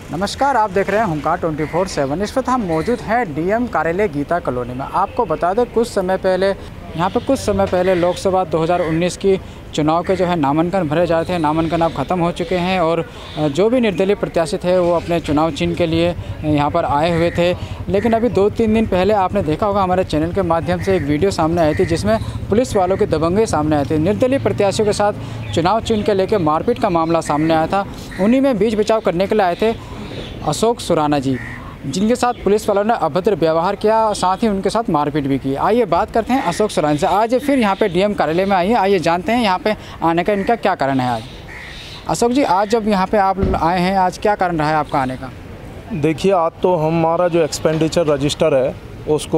नमस्कार, आप देख रहे हैं हुंकार 24/7। इस वक्त हम मौजूद हैं डीएम कार्यालय गीता कॉलोनी में। आपको बता दें कुछ समय पहले लोकसभा 2019 की चुनाव के जो है नामांकन भरे जा रहे थे। नामांकन अब ख़त्म हो चुके हैं और जो भी निर्दलीय प्रत्याशी थे वो अपने चुनाव चिन्ह के लिए यहाँ पर आए हुए थे। लेकिन अभी 2-3 दिन पहले आपने देखा होगा हमारे चैनल के माध्यम से एक वीडियो सामने आई थी जिसमें पुलिस वालों की दबंगई सामने आई थी। निर्दलीय प्रत्याशियों के साथ चुनाव चिन्ह के लेकर मारपीट का मामला सामने आया था। उन्हीं में बीच बचाव करने के लिए आए थे अशोक सुराना जी, जिनके साथ पुलिस वालों ने अभद्र व्यवहार किया, साथ ही उनके साथ मारपीट भी की। आइए बात करते हैं अशोक सुराना से। आज फिर यहाँ पे डीएम कार्यालय में आइए जानते हैं यहाँ पे आने का इनका क्या कारण है। आज अशोक जी, आज जब यहाँ पे आप आए हैं, आज क्या कारण रहा है आपका आने का? देखिए, आज तो हमारा जो एक्सपेंडिचर रजिस्टर है उसको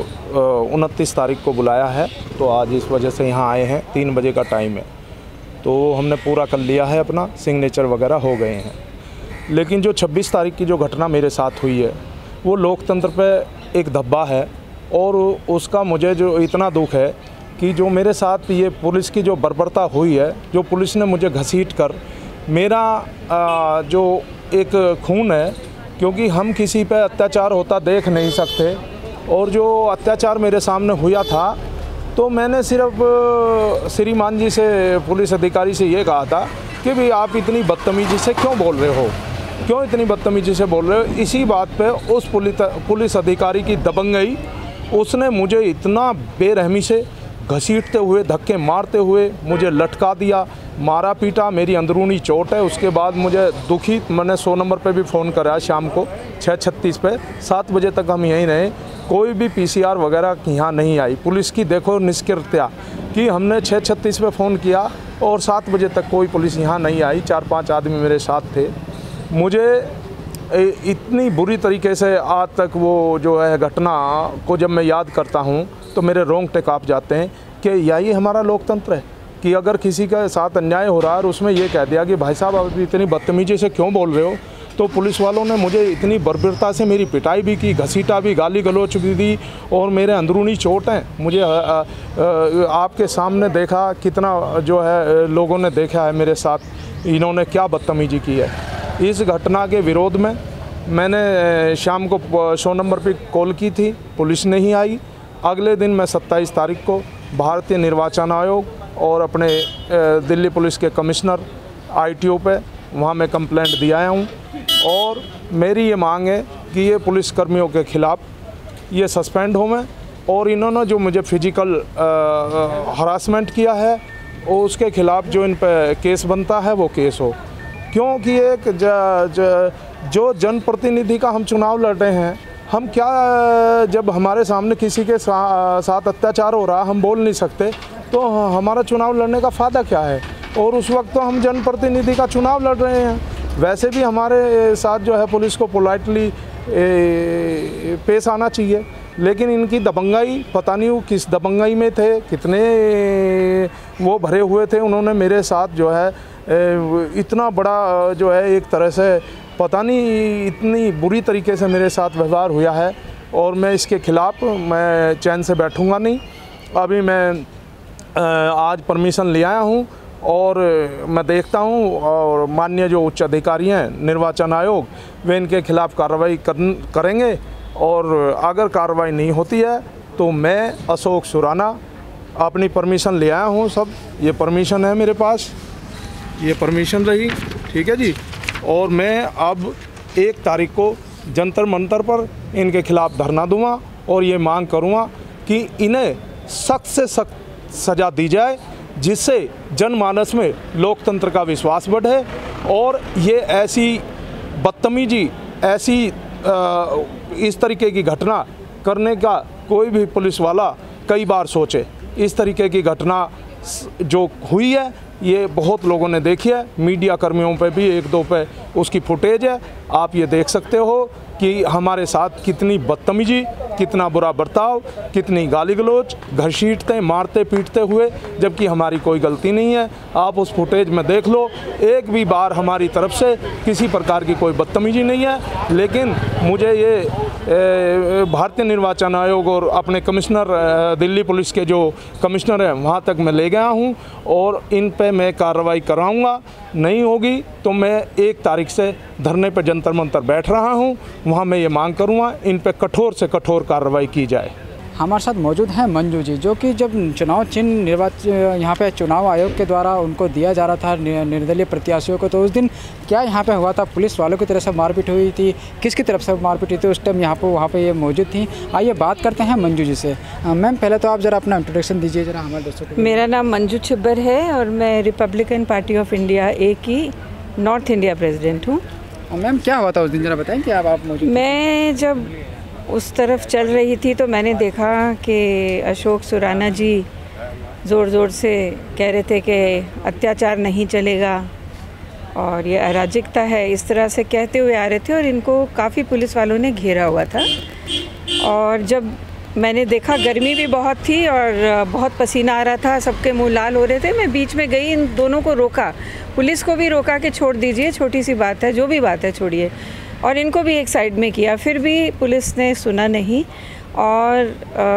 29 तारीख को बुलाया है, तो आज इस वजह से यहाँ आए हैं। 3 बजे का टाइम है, तो हमने पूरा कर लिया है, अपना सिग्नेचर वगैरह हो गए हैं। लेकिन जो 26 तारीख की जो घटना मेरे साथ हुई है वो लोकतंत्र पे एक धब्बा है और उसका मुझे जो इतना दुख है कि जो मेरे साथ ये पुलिस की जो बर्बरता हुई है, जो पुलिस ने मुझे घसीट कर मेरा जो एक खून है, क्योंकि हम किसी पे अत्याचार होता देख नहीं सकते, और जो अत्याचार मेरे सामने हुआ था तो मैंने सिर्फ श्रीमान जी से, पुलिस अधिकारी से ये कहा था कि भाई आप इतनी बदतमीजी से क्यों बोल रहे हो, क्यों इतनी बदतमीजी से बोल रहे हो। इसी बात पे उस पुलिस अधिकारी की दबंगई, उसने मुझे इतना बेरहमी से घसीटते हुए, धक्के मारते हुए मुझे लटका दिया, मारा पीटा, मेरी अंदरूनी चोट है। उसके बाद मुझे दुखी, मैंने 100 नंबर पे भी फ़ोन करा शाम को 6:36 पे। 7 बजे तक हम यहीं रहे, कोई भी पीसीआर वगैरह यहाँ नहीं आई। पुलिस की देखो निष्क्रियता कि हमने 6:36 पे फ़ोन किया और 7 बजे तक कोई पुलिस यहाँ नहीं आई। 4-5 आदमी मेरे साथ थे। मुझे इतनी बुरी तरीके से आज तक वो जो है घटना को जब मैं याद करता हूँ तो मेरे रोंगटे काँप जाते हैं कि यही हमारा लोकतंत्र है कि अगर किसी के साथ अन्याय हो रहा है और उसमें ये कह दिया कि भाई साहब आप इतनी बदतमीजी से क्यों बोल रहे हो, तो पुलिस वालों ने मुझे इतनी बर्बरता से मेरी पिटाई भी की, घसीटा भी, गाली गलौच भी दी, और मेरे अंदरूनी चोट हैं। मुझे आपके सामने देखा, कितना जो है लोगों ने देखा है मेरे साथ इन्होंने क्या बदतमीजी की है। इस घटना के विरोध में मैंने शाम को 100 नंबर पर कॉल की थी, पुलिस नहीं आई। अगले दिन मैं 27 तारीख को भारतीय निर्वाचन आयोग और अपने दिल्ली पुलिस के कमिश्नर ITO पे वहाँ मैं कंप्लेंट दिया आया हूँ, और मेरी ये मांग है कि ये पुलिसकर्मियों के ख़िलाफ़ ये सस्पेंड हो मैं, और इन्होंने जो मुझे फिजिकल हरासमेंट किया है उसके ख़िलाफ़ जो इन पे केस बनता है वो केस हो। क्योंकि एक जो जनप्रतिनिधि का हम चुनाव लड़ रहे हैं, हम क्या, जब हमारे सामने किसी के साथ अत्याचार हो रहा हम बोल नहीं सकते, तो हमारा चुनाव लड़ने का फ़ायदा क्या है। और उस वक्त तो हम जनप्रतिनिधि का चुनाव लड़ रहे हैं। वैसे भी हमारे साथ जो है पुलिस को पोलाइटली पेश आना चाहिए, लेकिन इनकी दबंगई, पता नहीं वो किस दबंगई में थे, कितने वो भरे हुए थे। उन्होंने मेरे साथ जो है इतना बड़ा जो है एक तरह से पता नहीं इतनी बुरी तरीके से मेरे साथ व्यवहार हुआ है, और मैं इसके ख़िलाफ़ मैं चैन से बैठूंगा नहीं। अभी मैं आज परमिशन ले आया हूँ और मैं देखता हूँ, और माननीय जो उच्च अधिकारी हैं निर्वाचन आयोग, वे इनके खिलाफ़ कार्रवाई करेंगे, और अगर कार्रवाई नहीं होती है तो मैं अशोक सुराना अपनी परमिशन ले आया हूँ। सब ये परमिशन है मेरे पास, ये परमिशन रही, ठीक है जी। और मैं अब 1 तारीख को जंतर मंतर पर इनके खिलाफ़ धरना दूंगा और ये मांग करूंगा कि इन्हें सख्त से सख्त सज़ा दी जाए, जिससे जनमानस में लोकतंत्र का विश्वास बढ़े, और ये ऐसी बदतमीजी, ऐसी इस तरीके की घटना करने का कोई भी पुलिस वाला कई बार सोचे। इस तरीके की घटना जो हुई है ये बहुत लोगों ने देखी है, मीडिया कर्मियों पे भी 1-2 पे उसकी फुटेज है, आप ये देख सकते हो कि हमारे साथ कितनी बदतमीजी, कितना बुरा बर्ताव, कितनी गाली गलौच, घसीटते, मारते पीटते हुए, जबकि हमारी कोई गलती नहीं है। आप उस फुटेज में देख लो, एक भी बार हमारी तरफ से किसी प्रकार की कोई बदतमीजी नहीं है। लेकिन मुझे ये भारतीय निर्वाचन आयोग और अपने कमिश्नर, दिल्ली पुलिस के जो कमिश्नर हैं, वहाँ तक मैं ले गया हूँ, और इन पे पे मैं कार्रवाई कराऊंगा, नहीं होगी तो मैं 1 तारीख से धरने पे जंतर मंतर बैठ रहा हूं। वहां मैं ये मांग करूंगा इन पे कठोर से कठोर कार्रवाई की जाए। हमारे साथ मौजूद हैं मंजू जी, जो कि जब चुनाव चिन्ह यहाँ पे चुनाव आयोग के द्वारा उनको दिया जा रहा था निर्दलीय प्रत्याशियों को, तो उस दिन क्या यहाँ पे हुआ था? पुलिस वालों की तरफ से मारपीट हुई थी? किसकी तरफ से मारपीट हुई थी उस टाइम वहाँ पे ये मौजूद थी? आइए बात करते हैं मंजू जी से। मैम, पहले तो आप ज़रा अपना इंट्रोडक्शन दीजिए ज़रा हमारे दोस्तों को। मेरा नाम मंजू छिब्बर है और मैं Republican party of India A की नॉर्थ इंडिया प्रेसिडेंट हूँ। मैम, क्या हुआ था उस दिन, ज़रा बताएँ कि आप मौजूद? मैं जब उस तरफ चल रही थी तो मैंने देखा कि अशोक सुराना जी ज़ोर ज़ोर से कह रहे थे कि अत्याचार नहीं चलेगा और ये अराजकता है, इस तरह से कहते हुए आ रहे थे और इनको काफ़ी पुलिस वालों ने घेरा हुआ था। और जब मैंने देखा गर्मी भी बहुत थी और बहुत पसीना आ रहा था, सबके मुंह लाल हो रहे थे, मैं बीच में गई, इन दोनों को रोका, पुलिस को भी रोका कि छोड़ दीजिए, छोटी सी बात है, जो भी बात है छोड़िए, और इनको भी एक साइड में किया। फिर भी पुलिस ने सुना नहीं और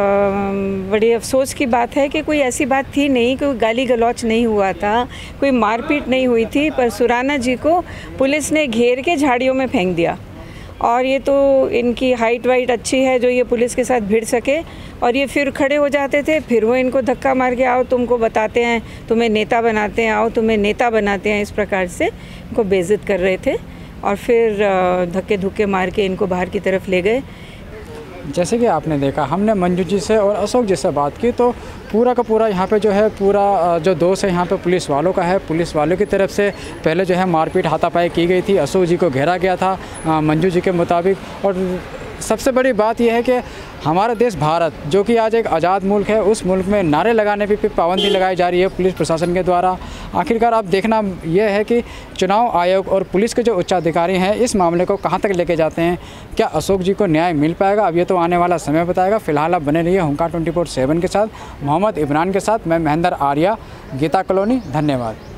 बड़ी अफसोस की बात है कि कोई ऐसी बात थी नहीं, कोई गाली गलौच नहीं हुआ था, कोई मारपीट नहीं हुई थी, पर सुराना जी को पुलिस ने घेर के झाड़ियों में फेंक दिया। और ये तो इनकी हाइट वाइट अच्छी है जो ये पुलिस के साथ भिड़ सके, और ये फिर खड़े हो जाते थे, फिर वो इनको धक्का मार के आओ तुमको बताते हैं, तुम्हें नेता बनाते हैं, आओ तुम्हें नेता बनाते हैं, इस प्रकार से इनको बेइज्जत कर रहे थे और फिर धक्के धुक्के मार के इनको बाहर की तरफ ले गए। जैसे कि आपने देखा, हमने मंजू जी से और अशोक जी से बात की, तो पूरा का पूरा यहाँ पे जो है पूरा जो दोष है यहाँ पे पुलिस वालों का है। पुलिस वालों की तरफ से पहले जो है मारपीट हाथापाई की गई थी, अशोक जी को घेरा गया था मंजू जी के मुताबिक। और सबसे बड़ी बात यह है कि हमारा देश भारत, जो कि आज एक आज़ाद मुल्क है, उस मुल्क में नारे लगाने पर भी पाबंदी लगाई जा रही है पुलिस प्रशासन के द्वारा। आखिरकार आप देखना यह है कि चुनाव आयोग और पुलिस के जो उच्चाधिकारी हैं इस मामले को कहां तक लेके जाते हैं। क्या अशोक जी को न्याय मिल पाएगा? अब ये तो आने वाला समय बताएगा। फिलहाल आप बने रहिए हुंकार 24/7 के साथ। मोहम्मद इमरान के साथ मैं महेंद्र आर्या, गीता कॉलोनी। धन्यवाद।